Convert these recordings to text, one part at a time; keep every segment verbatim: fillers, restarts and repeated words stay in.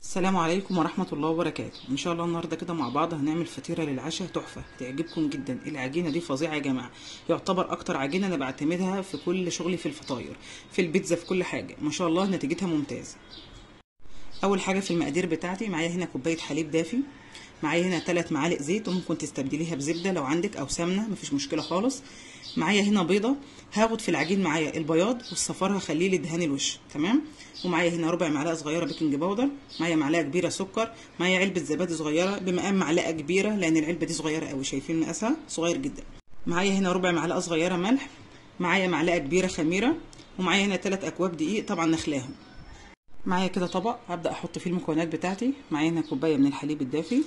السلام عليكم ورحمة الله وبركاته. ان شاء الله النهارده كده مع بعض هنعمل فطيرة للعشاء تحفة هتعجبكم جدا. العجينة دي فظيعة يا جماعة، يعتبر اكتر عجينة انا بعتمدها في كل شغلي في الفطاير، في البيتزا، في كل حاجة. ما شاء الله نتيجتها ممتازة. اول حاجة في المقادير بتاعتي، معايا هنا كوباية حليب دافي، معايا هنا ثلاث معالق زيت وممكن تستبدليها بزبدة لو عندك او سمنة، مفيش مشكلة خالص. معايا هنا بيضة، هاخد في العجين معايا البياض والصفار هخليه لدهان الوش، تمام. ومعايا هنا ربع معلقه صغيره بيكنج باودر، معايا معلقه كبيره سكر، معايا علبه زبادي صغيره بمقام معلقه كبيره لان العلبه دي صغيره قوي، شايفين مقاسها صغير جدا. معايا هنا ربع معلقه صغيره ملح، معايا معلقه كبيره خميره، ومعايا هنا ثلاث اكواب دقيق طبعا نخلاهم. معايا كده طبق هبدا احط فيه المكونات بتاعتي. معايا هنا كوبايه من الحليب الدافي،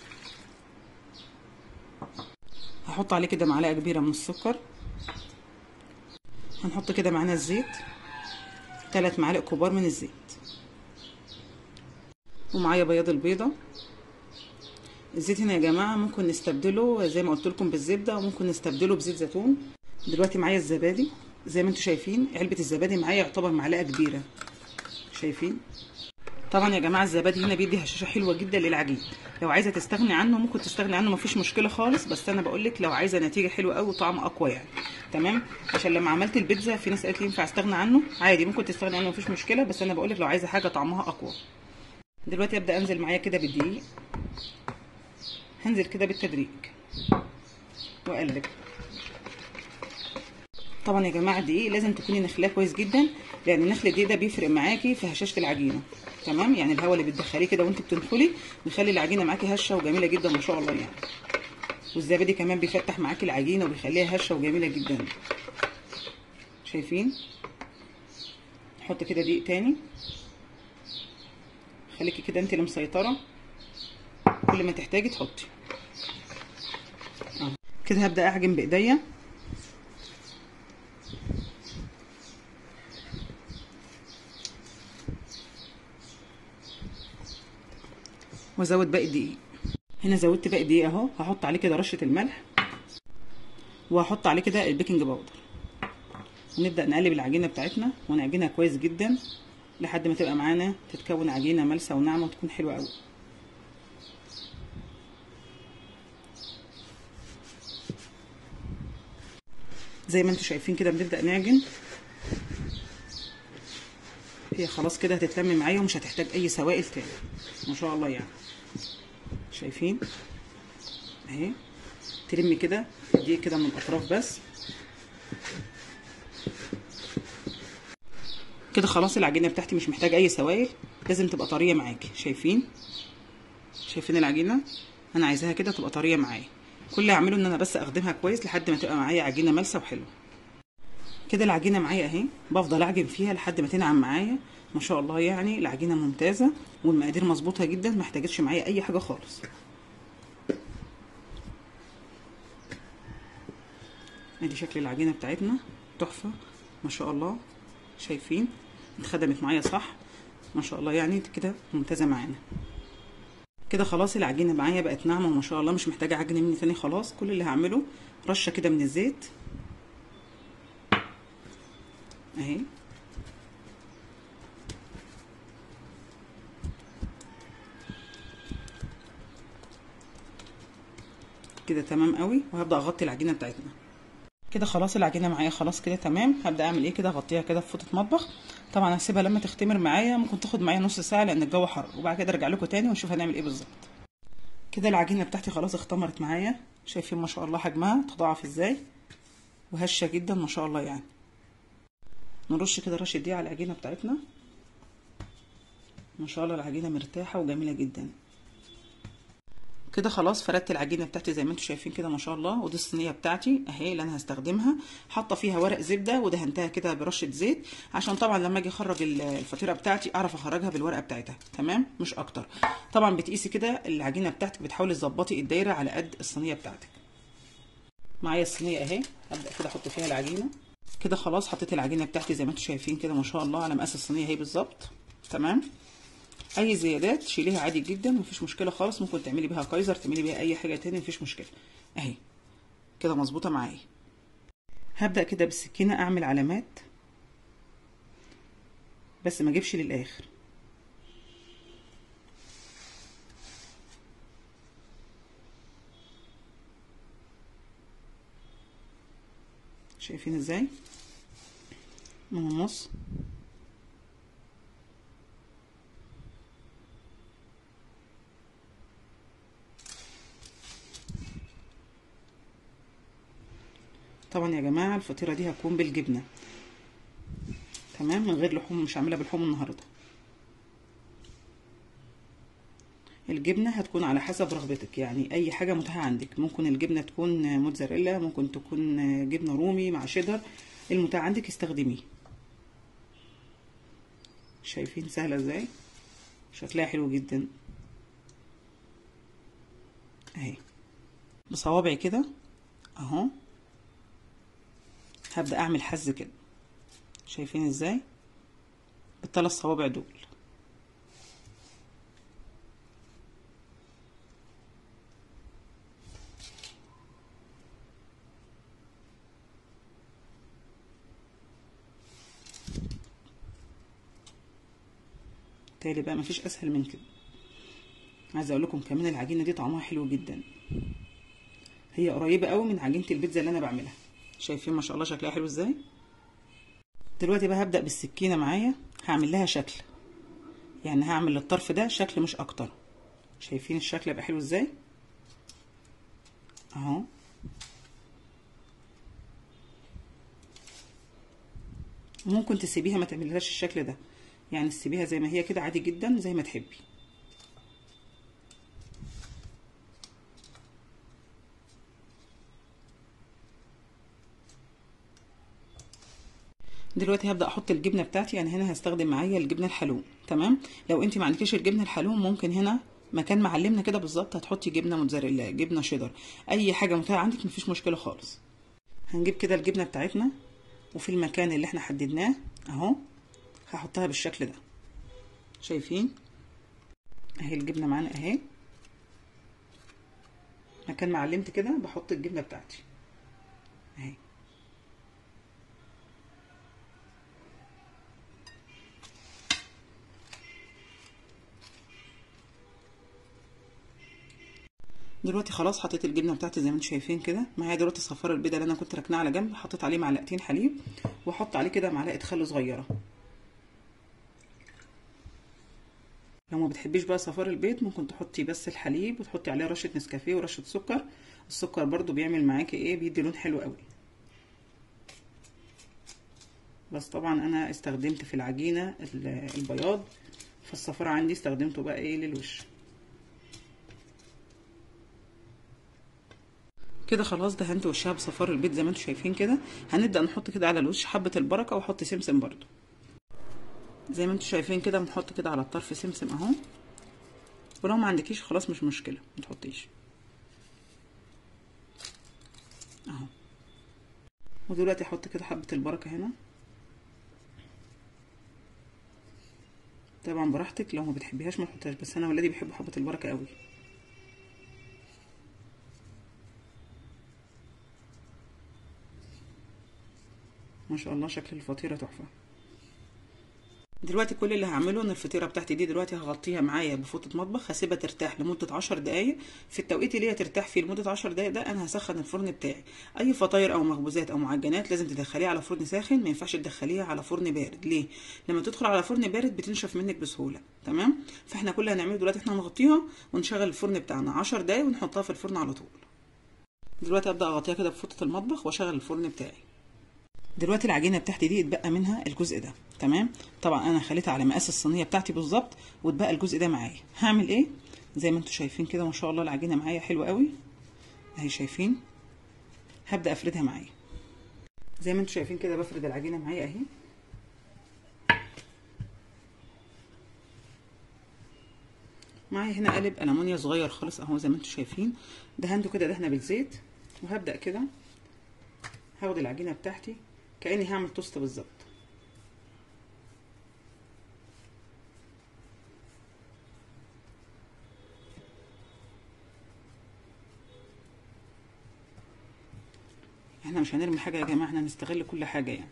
هحط عليه كده معلقه كبيره من السكر، هنحط كده معانا الزيت، ثلاث معالق كبار من الزيت، ومعايا بياض البيضه. الزيت هنا يا جماعه ممكن نستبدله زي ما قلت لكم بالزبده، وممكن نستبدله بزيت زيتون. دلوقتي معايا الزبادي، زي ما انتم شايفين علبه الزبادي معايا يعتبر معلقه كبيره، شايفين. طبعا يا جماعه الزبادي هنا بيدي هشاشه حلوه جدا للعجين، لو عايزه تستغني عنه ممكن تستغني عنه، مفيش مشكله خالص، بس انا بقول لك لو عايزه نتيجه حلوه قوي وطعم اقوى يعني، تمام. عشان لما عملت البيتزا في ناس قالت لي ينفع استغنى عنه، عادي ممكن تستغني عنه مفيش مشكله، بس انا بقول لك لو عايزه حاجه طعمها اقوى. دلوقتي ابدا انزل معايا كده بالدقيق، هنزل كده بالتدريج واقلب. طبعا يا جماعه الدقيق لازم تكوني نخلاه كويس جدا، لان نخل الدقيق ده بيفرق معاكي في هشاشه العجينه، تمام. يعني الهواء اللي بتدخليه كده وانت بتنخلي بيخلي العجينه معاكي هشه وجميله جدا ما شاء الله يعني. والزبادي كمان بيفتح معاكي العجينه وبيخليها هشه وجميله جدا، شايفين. نحط كده دقيق تاني، خليكي كده انت اللي مسيطره، كل ما تحتاجي تحطي. اه كده هبدا اعجن بايديا، وازود باقي الدقيق. هنا زودت باقي الدقيق اهو، هحط عليه كده رشه الملح، وهحط عليه كده البيكنج باودر، ونبدا نقلب العجينه بتاعتنا ونعجنها كويس جدا لحد ما تبقى معانا تتكون عجينه ملسه وناعمه وتكون حلوه قوي. زي ما انتم شايفين كده بنبدا نعجن، هي خلاص كده هتتلم معايا ومش هتحتاج اي سوائل تاني ما شاء الله يعني، شايفين اهي. تلمي كده الدقيق كده من الاطراف بس كده، خلاص العجينه بتاعتي مش محتاجه اي سوائل، لازم تبقى طريه معاكي، شايفين. شايفين العجينه انا عايزاها كده تبقى طريه معايا. كل اللي هعمله ان انا بس اخدمها كويس لحد ما تبقى معايا عجينه ملسه وحلوه. كده العجينه معايا اهي، بفضل اعجن فيها لحد ما تنعم معايا ما شاء الله يعني. العجينه ممتازه والمقادير مظبوطه جدا، ما احتاجتش معايا اي حاجه خالص. ادي شكل العجينه بتاعتنا تحفه ما شاء الله، شايفين اتخدمت معايا صح ما شاء الله يعني، كده ممتازه معانا. كده خلاص العجينه معايا بقت ناعمه ما شاء الله، مش محتاجه عجن مني تاني خلاص. كل اللي هعمله رشه كده من الزيت اهي، كده تمام قوي. وهبدا اغطي العجينه بتاعتنا كده. خلاص العجينه معايا خلاص كده تمام. هبدا اعمل ايه كده، اغطيها كده في فوطه مطبخ. طبعا هسيبها لما تختمر معايا، ممكن تاخد معايا نص ساعه لان الجو حر، وبعد كده ارجع لكم تاني ونشوف هنعمل ايه بالظبط. كده العجينه بتاعتي خلاص اختمرت معايا، شايفين ما شاء الله حجمها تضاعف ازاي، وهشه جدا ما شاء الله يعني. نرش كده رشه دي على العجينه بتاعتنا ما شاء الله، العجينه مرتاحه وجميله جدا. كده خلاص فردت العجينه بتاعتي زي ما انتم شايفين كده ما شاء الله. ودي الصينيه بتاعتي اهي اللي انا هستخدمها، حاطه فيها ورق زبده ودهنتها كده برشه زيت، عشان طبعا لما اجي اخرج الفطيره بتاعتي اعرف اخرجها بالورقه بتاعتها، تمام مش اكتر. طبعا بتقيسي كده العجينه بتاعتك، بتحاولي تظبطي الدايره على قد الصينيه بتاعتك. معايا الصينيه اهي، هبدا كده احط فيها العجينه. كده خلاص حطيت العجينه بتاعتي زي ما انتم شايفين كده ما شاء الله على مقاس الصينيه اهي بالظبط، تمام. اي زيادات شيليها عادي جدا مفيش مشكله خالص، ممكن تعملي بيها كايزر، تعملي بيها اي حاجه تاني مفيش مشكله. اهي كده مظبوطه معايا. هبدا كده بالسكينه اعمل علامات بس ما اجيبش للاخر، شايفين ازاي من النص. طبعا يا جماعه الفطيره دي هتكون بالجبنه، تمام، من غير لحوم، مش هعملها باللحوم النهارده. الجبنه هتكون على حسب رغبتك، يعني اي حاجه متاحه عندك. ممكن الجبنه تكون موتزاريلا، ممكن تكون جبنه رومي مع شيدر، المتاح عندك استخدميه. شايفين سهله ازاي، شكلها حلو جدا اهي. بصوابعي كده اهو هبدا اعمل حز كده، شايفين ازاي بالثلاث صوابع دول. تالي بقى مفيش اسهل من كده. عايزه اقول لكم كمان العجينه دي طعمها حلو جدا، هي قريبه قوي من عجينه البيتزا اللي انا بعملها. شايفين ما شاء الله شكلها حلو ازاي. دلوقتي بقى هبدا بالسكينه معايا هعمل لها شكل، يعني هعمل للطرف ده شكل مش اكتر. شايفين الشكل يبقى حلو ازاي اهو. ممكن تسيبيها ما تعملهاش الشكل ده، يعني تسيبيها زي ما هي كده عادي جدا زي ما تحبي. دلوقتي هبدا احط الجبنه بتاعتي، يعني هنا هستخدم معايا الجبنه الحلوم، تمام. لو انت ما عندكيش الجبنه الحلوم ممكن هنا مكان معلمنا كده بالظبط هتحطي جبنه موتزاريلا، جبنه شيدر، اي حاجه متاحه عندك مفيش مشكله خالص. هنجيب كده الجبنه بتاعتنا وفي المكان اللي احنا حددناه اهو هحطها بالشكل ده. شايفين اهي الجبنه معانا اهي، مكان معلمت كده بحط الجبنه بتاعتي اهي. دلوقتي خلاص حطيت الجبنه بتاعتي زي ما انتم شايفين كده. معايا دلوقتي صفار البيضه اللي انا كنت راكناه على جنب، حطيت عليه معلقتين حليب واحط عليه كده معلقه خل صغيره. لو ما بتحبيش بقى صفار البيض ممكن تحطي بس الحليب وتحطي عليه رشه نسكافيه ورشه سكر. السكر برضو بيعمل معاكي ايه، بيدي لون حلو قوي. بس طبعا انا استخدمت في العجينه البياض، فالصفار عندي استخدمته بقى ايه للوش كده. خلاص دهنت وشها بصفار البيض زي ما انتم شايفين كده. هنبدا نحط كده على الوش حبه البركه واحط سمسم برضو زي ما انتم شايفين كده. بنحط كده على الطرف سمسم اهو، ولو ما عندكيش خلاص مش مشكله ما تحطيش اهو. ودلوقتي احط كده حبه البركه هنا، طبعا براحتك، لو ما بتحبيهاش ما تحطيهاش، بس انا ولادي بيحبوا حبه البركه قوي. ما شاء الله شكل الفطيره تحفه. دلوقتي كل اللي هعمله ان الفطيره بتاعتي دي دلوقتي هغطيها معايا بفوطه مطبخ، هسيبها ترتاح لمده عشر دقايق. في التوقيت اللي هي ترتاح فيه لمده عشر دقايق ده انا هسخن الفرن بتاعي. اي فطاير او مخبوزات او معجنات لازم تدخليها على فرن ساخن، ما ينفعش تدخليها على فرن بارد. ليه؟ لما تدخل على فرن بارد بتنشف منك بسهوله، تمام. فاحنا كل اللي هنعمله دلوقتي احنا هنغطيها ونشغل الفرن بتاعنا عشر دقايق ونحطها في الفرن على طول. دلوقتي ابدا اغطيها كده بفوطه المطبخ واشغل الفرن بتاعي. دلوقتي العجينه بتاعتي دي اتبقى منها الجزء ده، تمام. طبعا انا خليتها على مقاس الصينيه بتاعتي بالظبط، واتبقى الجزء ده معايا. هعمل ايه؟ زي ما انتم شايفين كده ما شاء الله العجينه معايا حلوه قوي اهي. شايفين؟ هبدا افردها معايا زي ما انتم شايفين كده. بفرد العجينه معايا اهي. معايا هنا قالب ألمونيا صغير خالص اهو زي ما انتم شايفين، دهنته كده دهنه بالزيت. وهبدا كده هاخد العجينه بتاعتي كاني هعمل توست بالظبط. احنا مش هنرمي حاجه يا جماعه، احنا هنستغل كل حاجه يعني.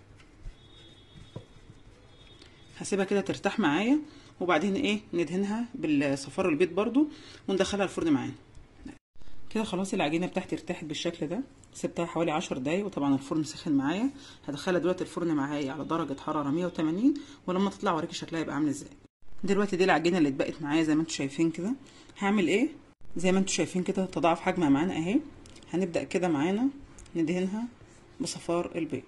هسيبها كده ترتاح معايا وبعدين ايه ندهنها بالصفار البيض برضو وندخلها الفرن معانا. كده خلاص العجينه بتاعتي ارتاحت بالشكل ده، سبتها حوالي عشر دقايق، وطبعا الفرن سخن معايا. هدخلها دلوقتي الفرن معايا على درجه حراره مية وتمانين، ولما تطلع اوريكي شكلها يبقى عامل ازاي. دلوقتي دي العجينه اللي اتبقت معايا زي ما انتم شايفين كده. هعمل ايه؟ زي ما انتم شايفين كده تضاعف حجمها معانا اهي. هنبدا كده معانا ندهنها بصفار البيض.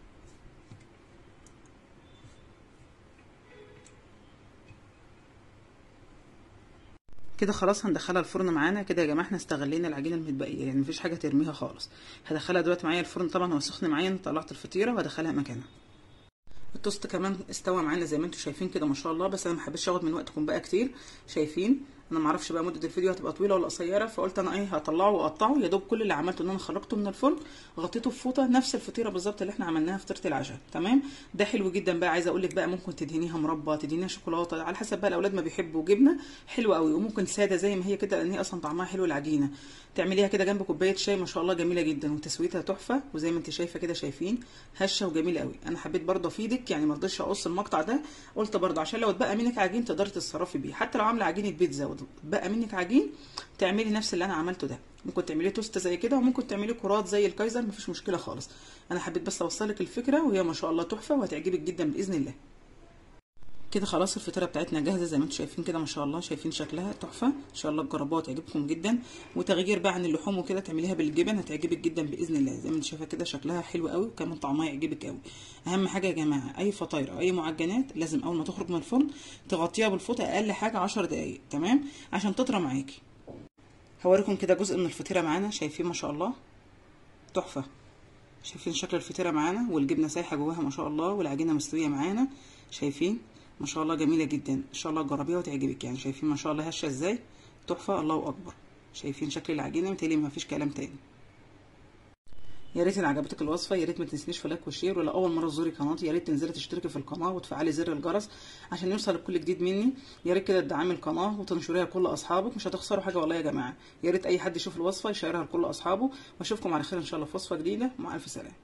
كده خلاص هندخلها الفرن معانا كده يا جماعه. احنا استغلينا العجينه المتبقيه، يعني مفيش حاجه ترميها خالص. هدخلها دلوقتي معايا الفرن، طبعا هو سخن معايا، طلعت الفطيره وهدخلها مكانها. التوست كمان استوى معانا زي ما انتم شايفين كده ما شاء الله، بس انا ما حبيتش اخد من وقتكم بقى كتير. شايفين انا ما اعرفش بقى مده الفيديو هتبقى طويله ولا قصيره، فقلت انا ايه هطلعه واقطعه. يا دوب كل اللي عملته ان انا خرجته من الفرن، غطيته بفوطه نفس الفطيره بالظبط اللي احنا عملناها فطيره العشاء. تمام، ده حلو جدا بقى. عايزه اقول لك بقى ممكن تدهنيها مربى، تدهنيها شوكولاته، على حسب بقى الاولاد ما بيحبوا جبنه، حلوه قوي. وممكن ساده زي ما هي كده، لان هي اصلا طعمها حلو العجينه. تعمليها كده جنب كوبايه شاي ما شاء الله جميله جدا، وتسويتها تحفه. وزي ما انت شايفه كده شايفين هشه وجميله قوي. انا حبيت برضه افيدك، يعني ما رضيتش اقص المقطع ده، قلت برضه عشان لو اتبقى منك عجين تقدري تتصرفي بيه. حتى لو عامله عجينه بيتزا واتبقى منك عجين، تعملي نفس اللي انا عملته ده. ممكن تعمليه توست زي كده، وممكن تعمليه كرات زي الكايزر، مفيش مشكله خالص. انا حبيت بس اوصلك الفكره، وهي ما شاء الله تحفه وهتعجبك جدا باذن الله. كده خلاص الفطيره بتاعتنا جاهزه زي ما انتم شايفين كده ما شاء الله. شايفين شكلها تحفه، ان شاء الله تجربوها تعجبكم جدا. وتغيير بقى عن اللحوم وكده، تعمليها بالجبن هتعجبك جدا باذن الله. زي ما انت شايفه كده شكلها حلو قوي، وكمان طعمها يعجبك قوي. اهم حاجه يا جماعه اي فطاير او اي معجنات لازم اول ما تخرج من الفرن تغطيها بالفوطه اقل حاجه عشر دقائق، تمام، عشان تطرى معاكي. هوريكم كده جزء من الفطيره معانا. شايفين ما شاء الله تحفه. شايفين شكل الفطيره معانا، والجبنه سايحه جواها ما شاء الله، والعجينه مستويه معانا. شايفين ما شاء الله جميله جدا، ان شاء الله تجربيها وتعجبك. يعني شايفين ما شاء الله هشه ازاي، تحفه، الله اكبر. شايفين شكل العجينه، متهيألي ما فيش كلام تاني. يا ريت ان عجبتك الوصفه، يا ريت ما تنسينيش في لايك وشير. ولو اول مره تزوري قناتي يا ريت تنزلي تشتركي في القناه وتفعلي زر الجرس عشان يوصلك كل جديد مني. يا ريت كده تدعمي القناه وتنشريها لكل اصحابك، مش هتخسروا حاجه والله يا جماعه. يا ريت اي حد يشوف الوصفه يشيرها لكل اصحابه. واشوفكم على خير ان شاء الله في وصفه جديده. مع الف سلامه.